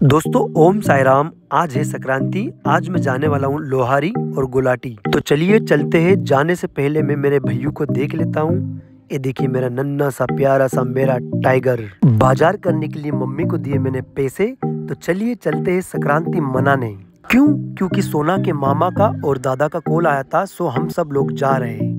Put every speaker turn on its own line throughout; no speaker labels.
दोस्तों ओम साई राम। आज है संक्रांति। आज मैं जाने वाला हूँ लोहारी और गुलाटी। तो चलिए चलते हैं। जाने से पहले मैं मेरे भैया को देख लेता हूँ। ये देखिए मेरा नन्ना सा प्यारा सा मेरा टाइगर। बाजार करने के लिए मम्मी को दिए मैंने पैसे। तो चलिए चलते हैं संक्रांति मनाने। क्यों? क्योंकि सोना के मामा का और दादा का कॉल आया था, सो हम सब लोग जा रहे हैं।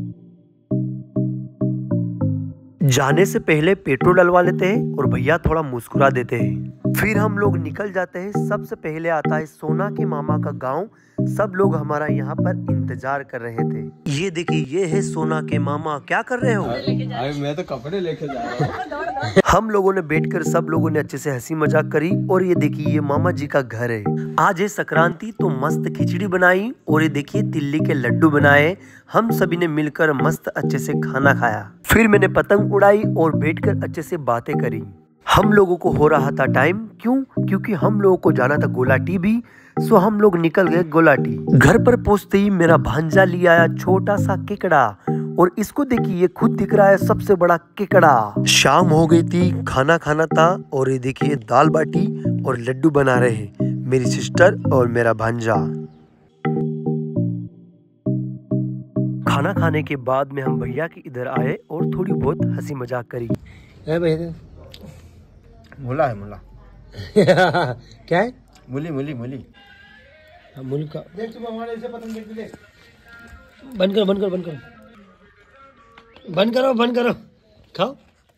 जाने से पहले पेट्रोल डलवा लेते हैं और भैया थोड़ा मुस्कुरा देते हैं। फिर हम लोग निकल जाते हैं। सबसे पहले आता है सोना के मामा का गांव। सब लोग हमारा यहाँ पर इंतजार कर रहे थे। ये देखिए ये है सोना के मामा। क्या कर रहे हो?
मैं तो कपड़े लेके जा रहा हूँ।
हम लोगों ने बैठकर सब लोगों ने अच्छे से हंसी मजाक करी। और ये देखिए ये मामा जी का घर है। आज है संक्रांति तो मस्त खिचड़ी बनाई और ये देखिए तिल्ली के लड्डू बनाए। हम सभी ने मिलकर मस्त अच्छे से खाना खाया। फिर मैंने पतंग उड़ाई और बैठकर अच्छे से बातें करी। हम लोगों को हो रहा था टाइम। क्यों? क्योंकि हम लोगों को जाना था गुलाटी भी। सो हम लोग निकल गए गुलाटी। घर पर पहुंचते ही मेरा भांजा ले आया छोटा सा केकड़ा। और इसको देखिए ये खुद दिख रहा है सबसे बड़ा केकड़ा। शाम हो गई थी, खाना खाना था। और ये देखिए दाल बाटी और लड्डू बना रहे हैं मेरी सिस्टर और मेरा भांजा। खाना खाने के बाद में हम भैया के इधर आए और थोड़ी बहुत हंसी मजाक करी।
भैया मुला है मुला।
क्या है?
मूली मूली मूली।
मूली का
देख तुम हमारे ऐसे पतंग देख ले।
बंद करो बंद करो बंद करो बंद करो बंद करो। खाओ।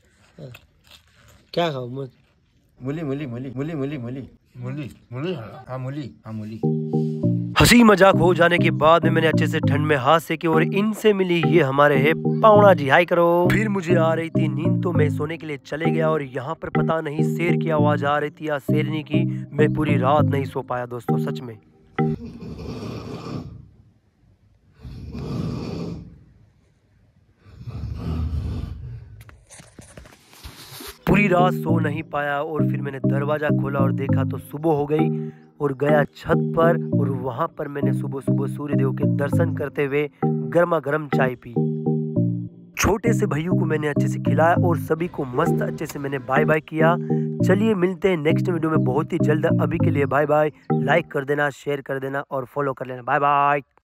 क्या खाओ?
मूली मूली मूली मूली मूली मूली मूली मूली। हाँ मूली हाँ मूली।
हंसी मजाक हो जाने के बाद में मैंने अच्छे से ठंड में हाथ सेके और इनसे मिली ये हमारे है पावना जी। हाय करो। फिर मुझे आ रही थी नींद तो मैं सोने के लिए चले गया। और यहाँ पर पता नहीं शेर की आवाज आ रही थी या शेरनी की। मैं पूरी रात नहीं सो पाया दोस्तों, सच में। पूरी रात सो नहीं पाया। और फिर मैंने दरवाजा खोला और देखा तो सुबह हो गई। और गया छत पर और वहां पर मैंने सुबह सुबह सूर्यदेव के दर्शन करते हुए गर्मा गर्म चाय पी। छोटे से भैया को मैंने अच्छे से खिलाया और सभी को मस्त अच्छे से मैंने बाय बाय किया। चलिए मिलते हैं नेक्स्ट वीडियो में बहुत ही जल्द। अभी के लिए बाय बाय। लाइक कर देना, शेयर कर देना और फॉलो कर लेना। Bye bye.